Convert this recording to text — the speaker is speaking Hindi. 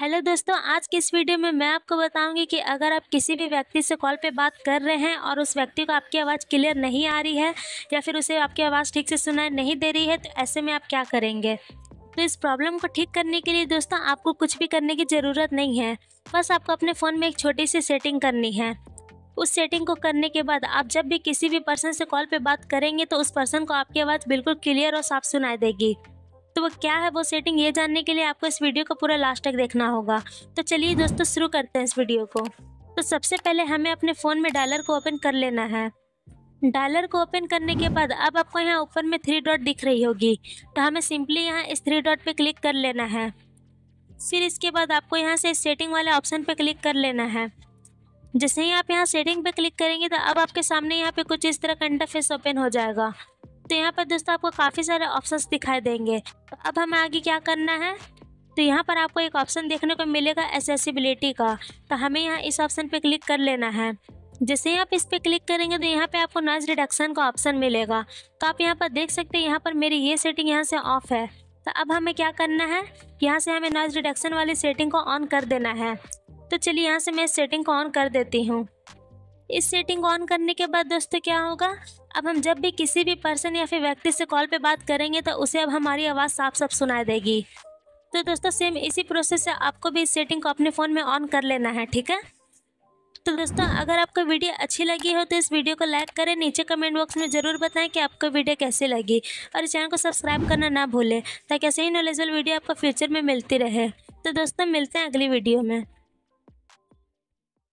हेलो दोस्तों, आज की इस वीडियो में मैं आपको बताऊंगी कि अगर आप किसी भी व्यक्ति से कॉल पे बात कर रहे हैं और उस व्यक्ति को आपकी आवाज़ क्लियर नहीं आ रही है या फिर उसे आपकी आवाज़ ठीक से सुनाई नहीं दे रही है, तो ऐसे में आप क्या करेंगे। तो इस प्रॉब्लम को ठीक करने के लिए दोस्तों आपको कुछ भी करने की ज़रूरत नहीं है। बस आपको अपने फ़ोन में एक छोटी सी सेटिंग करनी है। उस सेटिंग को करने के बाद आप जब भी किसी भी पर्सन से कॉल पे बात करेंगे तो उस पर्सन को आपकी आवाज़ बिल्कुल क्लियर और साफ सुनाई देगी। तो वो क्या है वो सेटिंग, ये जानने के लिए आपको इस वीडियो को पूरा लास्ट तक देखना होगा। तो चलिए दोस्तों शुरू करते हैं इस वीडियो को। तो सबसे पहले हमें अपने फ़ोन में डायलर को ओपन कर लेना है। डायलर को ओपन करने के बाद अब आपको यहाँ ऊपर में 3 डॉट दिख रही होगी, तो हमें सिंपली यहाँ इस 3 डॉट पे क्लिक कर लेना है। फिर इसके बाद आपको यहाँ से सेटिंग वाले ऑप्शन पे क्लिक कर लेना है। जैसे ही आप यहाँ सेटिंग पे क्लिक करेंगे तो अब आपके सामने यहाँ पे कुछ इस तरह का इंटरफेस ओपन हो जाएगा। तो यहाँ पर दोस्तों आपको काफ़ी सारे ऑप्शंस दिखाई देंगे। तो अब हमें आगे क्या करना है, तो यहाँ पर आपको एक ऑप्शन देखने को मिलेगा एक्सेसिबिलिटी का। तो हमें यहाँ इस ऑप्शन पे क्लिक कर लेना है। जैसे ही आप इस पे क्लिक करेंगे तो यहाँ पे आपको नॉइज़ रिडक्शन का ऑप्शन मिलेगा। तो आप यहाँ पर देख सकते हैं यहाँ पर मेरी ये सेटिंग यहाँ से ऑफ है। तो अब हमें क्या करना है, यहाँ से हमें नॉइज़ रिडक्शन वाली सेटिंग को ऑन कर देना है। तो चलिए यहाँ से मैं इस सेटिंग को ऑन कर देती हूँ। इस सेटिंग को ऑन करने के बाद दोस्तों क्या होगा, अब हम जब भी किसी भी पर्सन या फिर व्यक्ति से कॉल पे बात करेंगे तो उसे अब हमारी आवाज़ साफ साफ सुनाई देगी। तो दोस्तों सेम इसी प्रोसेस से आपको भी इस सेटिंग को अपने फ़ोन में ऑन कर लेना है, ठीक है। तो दोस्तों अगर आपको वीडियो अच्छी लगी हो तो इस वीडियो को लाइक करें, नीचे कमेंट बॉक्स में ज़रूर बताएं कि आपको वीडियो कैसी लगी, और इस चैनल को सब्सक्राइब करना ना भूलें ताकि ऐसे ही नॉलेजेबल वीडियो आपको फ्यूचर में मिलती रहे। तो दोस्तों मिलते हैं अगली वीडियो में।